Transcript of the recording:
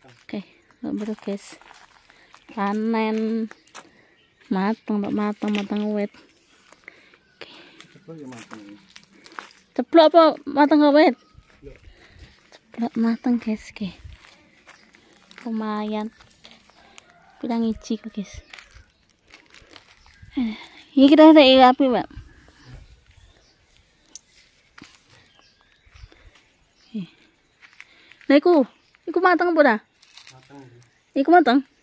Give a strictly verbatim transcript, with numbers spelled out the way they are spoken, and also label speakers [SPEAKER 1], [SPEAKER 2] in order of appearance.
[SPEAKER 1] Oke, baru guys. Panen matang, matang, matang wet. Oke. Ceplok apa matang wet? Ceplok matang guys, oke. Lumayan. Bilang iji kok guys. Ini kita ada api, Pak. Nah, iku, iku matang apa dah? Matang. Iku matang.